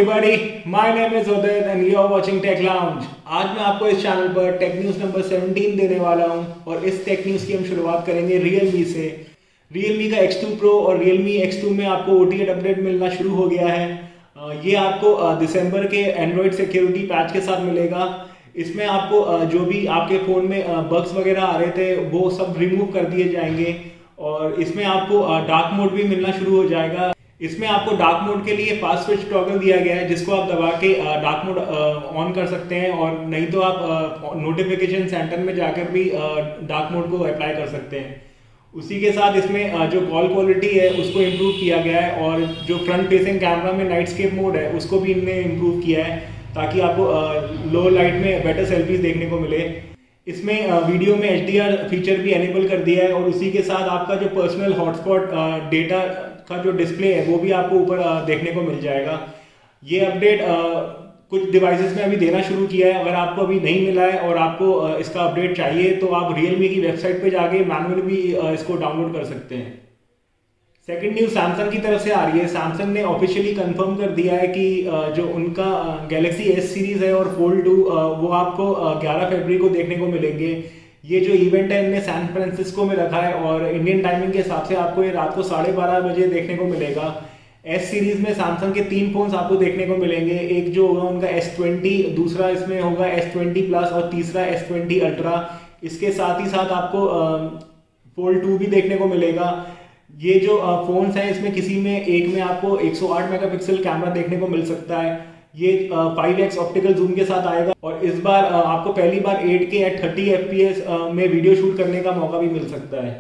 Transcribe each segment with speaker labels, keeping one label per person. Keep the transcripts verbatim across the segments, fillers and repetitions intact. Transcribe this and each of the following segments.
Speaker 1: everybody, my name is Udit and you are watching Tech Lounge। आज मैं आपको इस चैनल पर टेक न्यूज़ नंबर सत्रह देने वाला हूं और इस टेक न्यूज़ की हम शुरुआत करेंगे realme से। realme का एक्स टू Pro और realme एक्स टू में आपको O T E अपडेट मिलना शुरू हो गया है। ये आपको दिसंबर के एंड्रॉयड सिक्योरिटी पैच के साथ मिलेगा। इसमें आपको जो भी आपके फ़ोन में बग्स वगैरह आ रहे थे वो सब रिमूव कर दिए जाएंगे और इसमें आपको डार्क मोड भी मिलना शुरू हो जाएगा। इसमें आपको डार्क मोड के लिए फास्ट स्विच टॉगल दिया गया है जिसको आप दबा के डार्क मोड ऑन कर सकते हैं और नहीं तो आप नोटिफिकेशन सेंटर में जाकर भी डार्क मोड को अप्लाई कर सकते हैं। उसी के साथ इसमें जो कॉल क्वालिटी है उसको इम्प्रूव किया गया है और जो फ्रंट फेसिंग कैमरा में नाइटस्केप मोड है उसको भी इनने इम्प्रूव किया है ताकि आपको लो लाइट में बेटर सेल्फीज देखने को मिले। इसमें वीडियो में एच डी आर फीचर भी एनेबल कर दिया है और उसी के साथ आपका जो पर्सनल हॉटस्पॉट डेटा का जो डिस्प्ले है वो भी आपको ऊपर देखने को मिल जाएगा। ये अपडेट कुछ डिवाइसेस में अभी देना शुरू किया है। अगर आपको अभी नहीं मिला है और आपको इसका अपडेट चाहिए तो आप realme की वेबसाइट पे जाके मैनुअली भी इसको डाउनलोड कर सकते हैं। सेकंड न्यूज़ सैमसंग की तरफ से आ रही है। सैमसंग ने ऑफिशियली कंफर्म कर दिया है कि जो उनका गैलेक्सी एस सीरीज है और फोल्ड टू वो आपको ग्यारह फरवरी को देखने को मिलेंगे। ये जो इवेंट है इनने सैन फ्रांसिस्को में रखा है और इंडियन टाइमिंग के हिसाब से आपको ये रात को साढ़े बारह बजे देखने को मिलेगा। एस सीरीज में सैमसंग के तीन फोन्स आपको देखने को मिलेंगे। एक जो होगा उनका एस ट्वेंटी, दूसरा इसमें होगा एस ट्वेंटी प्लस और तीसरा एस ट्वेंटी अल्ट्रा। इसके साथ ही साथ आपको फोल्ड टू भी देखने को मिलेगा। ये जो फोन्स हैं इसमें किसी में एक में आपको एक सौ आठ मेगापिक्सल कैमरा देखने को मिल सकता है। ये फाइव एक्स ऑप्टिकल जूम के साथ आएगा और इस बार आपको पहली बार eight K at thirty F P S में वीडियो शूट करने का मौका भी मिल सकता है।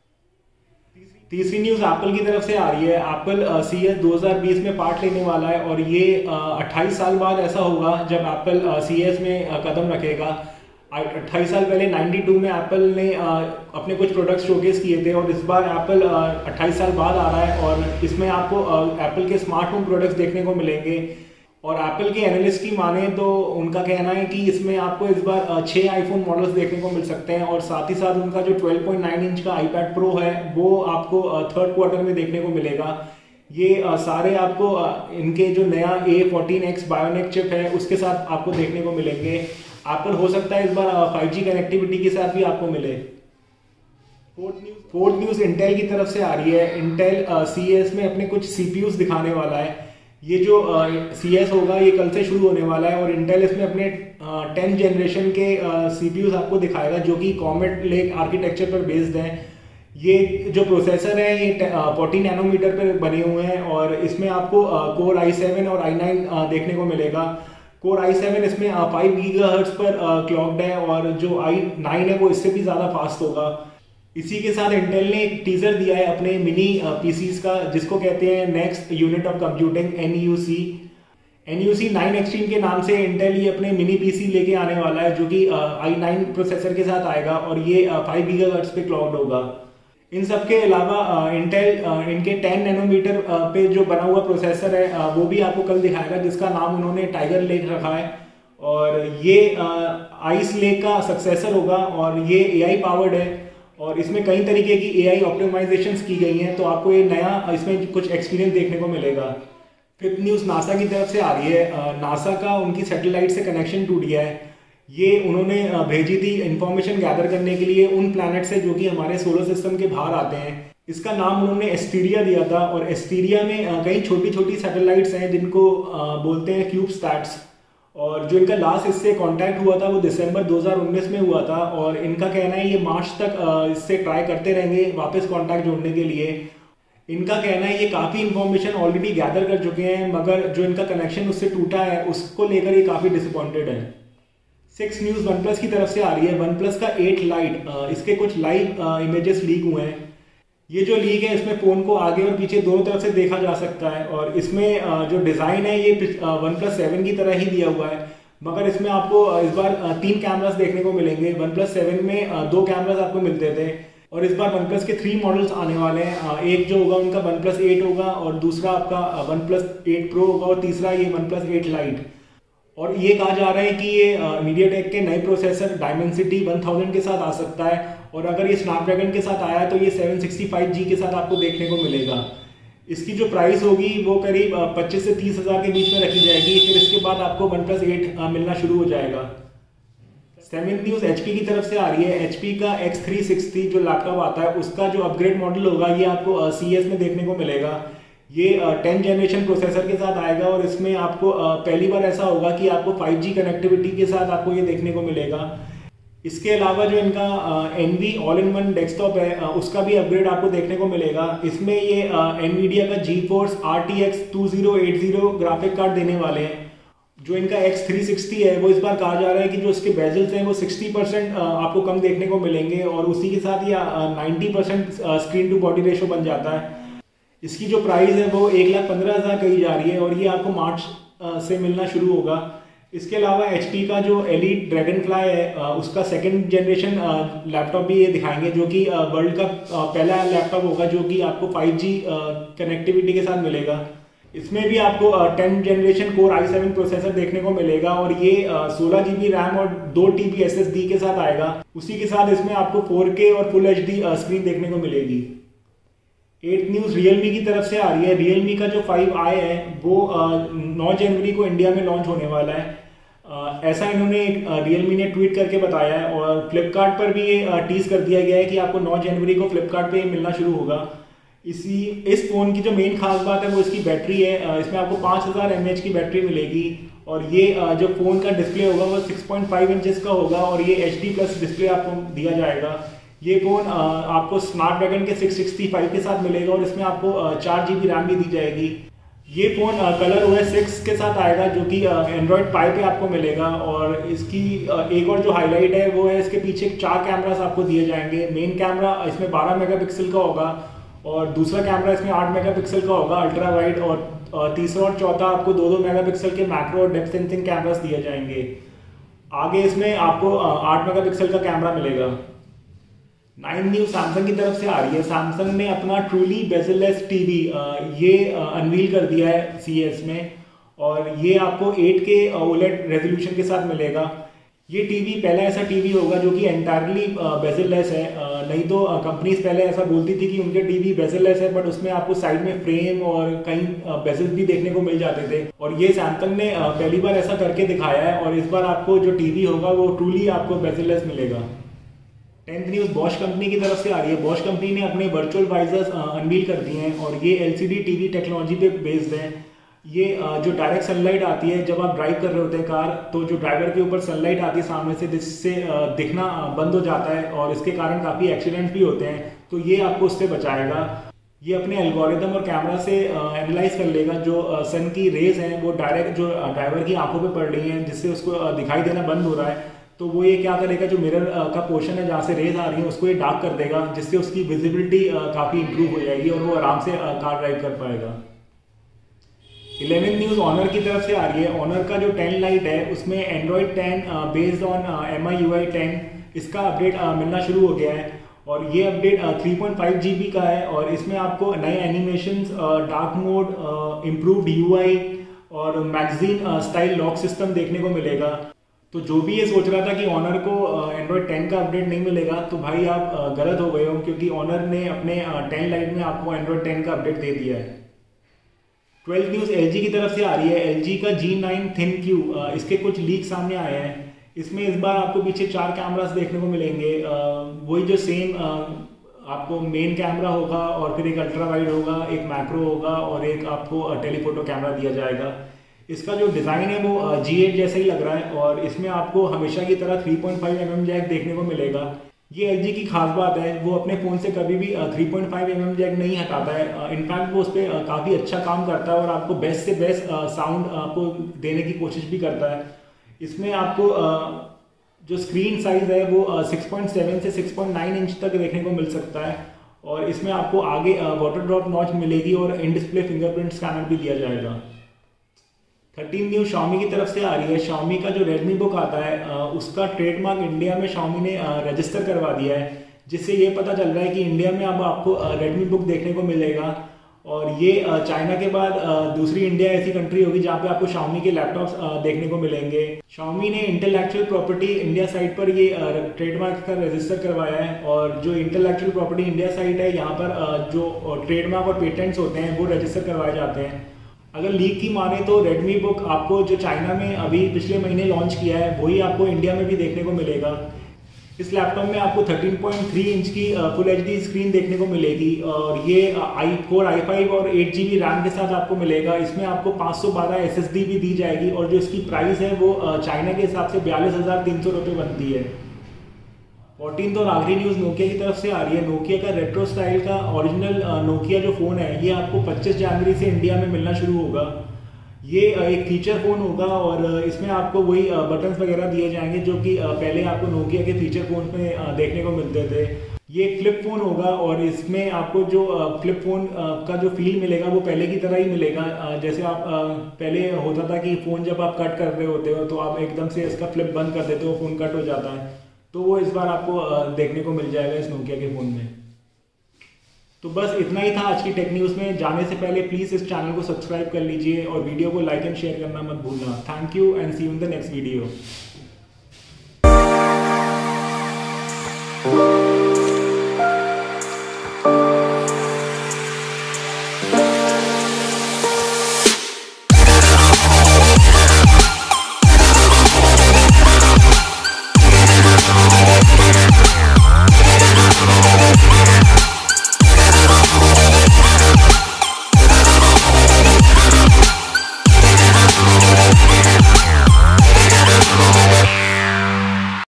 Speaker 1: तीसरी न्यूज़ एप्पल की तरफ से आ रही है। एप्पल सी एस दो हज़ार बीस में पार्ट लेने वाला है और ये अट्ठाईस साल बाद ऐसा होगा जब एप्पल सी एस में कदम रखेगा। अट्ठाईस साल पहले बानवे में एप्पल ने अपने कुछ प्रोडक्ट्स शोकेस किए थे और इस बार एप्पल अट्ठाईस साल बाद आ रहा है और इसमें आपको एप्पल के स्मार्ट होम प्रोडक्ट्स देखने को मिलेंगे। और एप्पल के एनालिस्ट की माने तो उनका कहना है कि इसमें आपको इस बार छः आईफोन मॉडल्स देखने को मिल सकते हैं और साथ ही साथ उनका जो ट्वेल्व पॉइंट नाइन इंच का आईपैड प्रो है वो आपको थर्ड क्वार्टर में देखने को मिलेगा। ये सारे आपको इनके जो नया A fourteen X bionic chip है उसके साथ आपको देखने को मिलेंगे। एप्पल हो सकता है इस बार फाइव जी कनेक्टिविटी के साथ भी आपको मिले। Fourth news fourth news Intel की तरफ से आ रही है। इंटेल सी एस में अपने कुछ सी पी यूज दिखाने वाला है। ये जो सी एस होगा ये कल से शुरू होने वाला है और इंटेल इसमें अपने टेंथ जनरेशन के सी पी यूज आपको दिखाएगा जो कि कॉमेट लेक आर्किटेक्चर पर बेस्ड है। ये जो प्रोसेसर है ये फोर्टी नैनोमीटर पर बने हुए हैं और इसमें आपको कोर आई सेवन और आई नाइन देखने को मिलेगा। कोर आई सेवन इसमें फाइव गीगाहर्ट्ज पर क्लॉक्ड है और जो आई नाइन है वो इससे भी ज़्यादा फास्ट होगा। इसी के साथ इंटेल ने एक टीजर दिया है अपने मिनी पीसीज का जिसको कहते हैं next unit of computing N U C. N U C nine extreme के नाम से इंटेल ये अपने मिनी पीसी लेके आने वाला है जो कि आई नाइन प्रोसेसर के साथ आएगा और ये फाइव गीगाहर्ट्ज पे क्लॉक्ड होगा। इन सब के अलावा इंटेल इनके टेन नैनोमीटर पे जो बना हुआ प्रोसेसर है वो भी आपको कल दिखाएगा जिसका नाम उन्होंने टाइगर लेक रखा है और ये आइस लेक का सक्सेसर होगा और ये ए आई पावर्ड है और इसमें कई तरीके की ए आई ऑप्टिमाइजेशंस की गई हैं तो आपको ये नया इसमें कुछ एक्सपीरियंस देखने को मिलेगा। फिफ्थ न्यूज़ नासा की तरफ से आ रही है। नासा का उनकी सैटेलाइट से कनेक्शन टूट गया है। ये उन्होंने भेजी थी इंफॉर्मेशन गैदर करने के लिए उन प्लैनेट से जो कि हमारे सोलर सिस्टम के बाहर आते हैं। इसका नाम उन्होंने एस्टीरिया दिया था और एस्टीरिया में कई छोटी छोटी सैटेलाइट्स हैं जिनको बोलते हैं क्यूब स्टैट्स और जो इनका लास्ट इससे कांटेक्ट हुआ था वो दिसंबर दो हज़ार उन्नीस में हुआ था और इनका कहना है ये मार्च तक इससे ट्राई करते रहेंगे वापस कांटेक्ट जोड़ने के लिए। इनका कहना है ये काफ़ी इन्फॉर्मेशन ऑलरेडी गैदर कर चुके हैं मगर जो इनका कनेक्शन उससे टूटा है उसको लेकर ये काफ़ी डिसअपॉइंटेड है। सिक्स न्यूज़ वन प्लस की तरफ से आ रही है। वन प्लस का एट लाइट इसके कुछ लाइव इमेजेस लीक हुए हैं। ये जो लीक है इसमें फ़ोन को आगे और पीछे दोनों तरफ से देखा जा सकता है और इसमें जो डिज़ाइन है ये वन प्लस सेवन की तरह ही दिया हुआ है मगर इसमें आपको इस बार तीन कैमरास देखने को मिलेंगे। वन प्लस सेवन में दो कैमरास आपको मिलते थे और इस बार वन प्लस के थ्री मॉडल्स आने वाले हैं। एक जो होगा उनका वन प्लस एट होगा और दूसरा आपका वन प्लस एट प्रो होगा और तीसरा ये वन प्लस एट लाइट। और ये कहा जा रहा है कि ये मीडियाटेक के नए प्रोसेसर डायमेंसिटी वन थाउज़ेंड के साथ आ सकता है और अगर ये स्नैपड्रैगन के साथ आया तो ये सेवन सिक्सटी फाइव जी के साथ आपको देखने को मिलेगा। इसकी जो प्राइस होगी वो करीब पच्चीस से तीस हज़ार के बीच में रखी जाएगी। फिर इसके बाद आपको वन प्लस एट मिलना शुरू हो जाएगा। सेवंथ न्यूज़ एचपी की तरफ से आ रही है। एचपी का एक्स थ्री सिक्सटी जो लैपटॉप आता है उसका जो अपग्रेड मॉडल होगा ये आपको सीएस में देखने को मिलेगा। ये टेंथ जनरेशन प्रोसेसर के साथ आएगा और इसमें आपको पहली बार ऐसा होगा कि आपको फाइव जी कनेक्टिविटी के साथ आपको ये देखने को मिलेगा। इसके अलावा जो इनका Envy all in one desktop है uh, उसका भी अपग्रेड आपको देखने को मिलेगा। इसमें ये एनवीडिया का GeForce R T X two thousand eighty graphic card देने वाले हैं। जो इनका एक्स थ्री सिक्सटी है वो इस बार कहा जा रहा है कि जो इसके बेजल्स हैं वो सिक्सटी परसेंट आपको कम देखने को मिलेंगे और उसी के साथ ये ninety percent screen to body ratio बन जाता है। इसकी जो प्राइस है वो एक लाख पंद्रह हज़ार कही जा रही है और ये आपको मार्च से मिलना शुरू होगा। इसके अलावा एचपी का जो एलीट ड्रैगन फ्लाई है उसका सेकंड जनरेशन लैपटॉप भी ये दिखाएंगे, जो कि वर्ल्ड का पहला लैपटॉप होगा जो कि आपको फाइव जी कनेक्टिविटी के साथ मिलेगा। इसमें भी आपको tenth generation core I seven processor देखने को मिलेगा और ये सोलह जी बी रैम और दो T B S S D के साथ आएगा। उसी के साथ इसमें आपको फोर के और फुल एच डी स्क्रीन देखने को मिलेगी। एट न्यूज़ रियलमी की तरफ से आ रही है। रियलमी का जो फाइव आई है वो नौ जनवरी को इंडिया में लॉन्च होने वाला है, आ, ऐसा इन्होंने रियलमी ने ट्वीट करके बताया है और फ्लिपकार्ट पर भी ये टीज कर दिया गया है कि आपको नौ जनवरी को फ्लिपकार्ट पे मिलना शुरू होगा। इसी इस फ़ोन की जो मेन खास बात है वो इसकी बैटरी है। इसमें आपको पाँच हज़ार एम एच की बैटरी मिलेगी और ये जो फ़ोन का डिस्प्ले होगा वो सिक्स पॉइंट फाइव इंचेस का होगा और ये एच डी प्लस डिस्प्ले आपको दिया जाएगा। ये फ़ोन आपको स्नैपड्रैगन के सिक्स सिक्सटी फाइव के साथ मिलेगा और इसमें आपको चार जी बी रैम भी दी जाएगी। ये phone ColorOS six के साथ आएगा जो कि एंड्रॉयड पाई पे आपको मिलेगा और इसकी एक और जो हाईलाइट है वो है इसके पीछे चार कैमरास आपको दिए जाएंगे। मेन कैमरा इसमें बारह मेगापिक्सल का होगा और दूसरा कैमरा इसमें आठ मेगापिक्सल का होगा अल्ट्रा वाइड और तीसरा और चौथा आपको दो दो मेगापिक्सल के मैक्रो और डेप्थ सेंसिंग कैमरास दिए जाएंगे। आगे इसमें आपको आठ मेगापिक्सल का कैमरा मिलेगा। नाइन न्यूज़ सैमसंग की तरफ से आ रही है। सैमसंग ने अपना ट्रूली बेzel-less टीवी ये अनवील कर दिया है सीएस में और ये आपको एट के ओलेड रेजोल्यूशन के साथ मिलेगा। ये टीवी पहला ऐसा टीवी होगा जो कि एंटायरली बेzel-less है। नहीं तो कंपनीज पहले ऐसा बोलती थी कि उनके टीवी बेzel-less है बट उसमें आपको साइड में फ्रेम और कहीं बेजल्स भी देखने को मिल जाते थे और ये सैमसंग ने पहली बार ऐसा करके दिखाया है और इस बार आपको जो टीवी होगा वो ट्रूली आपको बेzel-less मिलेगा। टेंथ न्यूज़ बॉश कंपनी की तरफ से आ रही है। बॉश कंपनी ने अपने वर्चुअल वाइजर्स अनवील कर दिए हैं और ये एलसीडी टीवी टेक्नोलॉजी पे बेस्ड है। ये जो डायरेक्ट सनलाइट आती है जब आप ड्राइव कर रहे होते हैं कार, तो जो ड्राइवर के ऊपर सनलाइट आती है सामने से जिससे दिखना बंद हो जाता है और इसके कारण काफ़ी एक्सीडेंट्स भी होते हैं, तो ये आपको उससे बचाएगा। ये अपने एल्गोरिदम और कैमरा से एनालाइज कर लेगा जो सन की रेज हैं वो डायरेक्ट जो ड्राइवर की आंखों पे पड़ रही हैं जिससे उसको दिखाई देना बंद हो रहा है, तो वो ये क्या करेगा जो मिरर का पोर्शन है जहाँ से रेज आ रही है उसको ये डार्क कर देगा जिससे उसकी विजिबिलिटी काफ़ी इंप्रूव हो जाएगी और वो आराम से कार ड्राइव कर पाएगा। इलेवन न्यूज़ ऑनर की तरफ से आ रही है। ऑनर का जो टेन लाइट है उसमें Android ten based on M I U I ten इसका अपडेट मिलना शुरू हो गया है और ये update three point five G B का है और इसमें आपको नए animations, dark mode, improved U I और मैगजीन स्टाइल लॉक सिस्टम देखने को मिलेगा। तो जो भी ये सोच रहा था कि ऑनर को एंड्रॉयड टेन का अपडेट नहीं मिलेगा तो भाई आप गलत हो गए हो, क्योंकि ऑनर ने अपने टेन लाइट में आपको एंड्रॉयड टेन का अपडेट दे दिया है। ट्वेल्थ न्यूज़ एलजी की तरफ से आ रही है। एलजी का जी नाइन thinq इसके कुछ लीक सामने आए हैं। इसमें इस बार आपको पीछे चार कैमरास देखने को मिलेंगे, वही जो सेम आपको मेन कैमरा होगा और फिर एक अल्ट्रा वाइड होगा, एक मैक्रो होगा और एक आपको टेलीफोटो कैमरा दिया जाएगा। इसका जो डिज़ाइन है वो जी एट जैसा ही लग रहा है और इसमें आपको हमेशा की तरह three point five M M jack देखने को मिलेगा। ये एलजी की खास बात है, वो अपने फ़ोन से कभी भी three point five M M jack नहीं हटाता है। इनफैक्ट वो उस पर काफ़ी अच्छा काम करता है और आपको बेस्ट से बेस्ट साउंड आपको देने की कोशिश भी करता है। इसमें आपको जो स्क्रीन साइज़ है वो सिक्स पॉइंट सेवन से सिक्स पॉइंट नाइन इंच तक देखने को मिल सकता है और इसमें आपको आगे वाटर ड्रॉप नॉच मिलेगी और इन डिस्प्ले फिंगरप्रिंट स्कैनर भी दिया जाएगा। थर्टीन न्यूज़ Xiaomi की तरफ से आ रही है। Xiaomi का जो Redmibook आता है उसका ट्रेडमार्क इंडिया में Xiaomi ने रजिस्टर करवा दिया है, जिससे ये पता चल रहा है कि इंडिया में अब आपको Redmibook देखने को मिलेगा और ये चाइना के बाद दूसरी इंडिया ऐसी कंट्री होगी जहाँ पे आपको Xiaomi के लैपटॉप्स देखने को मिलेंगे। Xiaomi ने इंटेलेक्चुअल प्रॉपर्टी इंडिया साइट पर ये ट्रेडमार्क का रजिस्टर करवाया है, और जो इंटेलेक्चुअल प्रॉपर्टी इंडिया साइट है यहाँ पर जो ट्रेडमार्क और पेटेंट्स होते हैं वो रजिस्टर करवाए जाते हैं। अगर लीक की माने तो Redmibook आपको जो चाइना में अभी पिछले महीने लॉन्च किया है वही आपको इंडिया में भी देखने को मिलेगा। इस लैपटॉप में आपको थर्टीन पॉइंट थ्री इंच की फुल एच डी स्क्रीन देखने को मिलेगी, और ये आई कोर आई फाइव और एट जी बी रैम के साथ आपको मिलेगा। इसमें आपको पाँच सौ बारह एस एस डी भी दी जाएगी, और जो इसकी प्राइस है वो चाइना के हिसाब से बयालीस हज़ार तीन सौ रुपये बनती है। फोर्टीन और आखिरी न्यूज़ नोकिया की तरफ से आ रही है। नोकिया का रेट्रो स्टाइल का ओरिजिनल नोकिया जो फ़ोन है ये आपको पच्चीस जनवरी से इंडिया में मिलना शुरू होगा। ये एक फीचर फ़ोन होगा, और इसमें आपको वही बटन्स वगैरह दिए जाएंगे जो कि पहले आपको नोकिया के फीचर फ़ोन में देखने को मिलते थे। ये एक फ्लिप फ़ोन होगा, और इसमें आपको जो फ्लिप फ़ोन का जो फील मिलेगा वो पहले की तरह ही मिलेगा। जैसे आप पहले होता था कि फ़ोन जब आप कट कर रहे होते हो तो आप एकदम से इसका फ्लिप बंद कर देते हो, फ़ोन कट हो जाता है, तो वो इस बार आपको देखने को मिल जाएगा इस नोकिया के फ़ोन में। तो बस इतना ही था आज की टेक न्यूज़ में। जाने से पहले प्लीज़ इस चैनल को सब्सक्राइब कर लीजिए और वीडियो को लाइक एंड शेयर करना मत भूलना। Thank you and see you in the next video.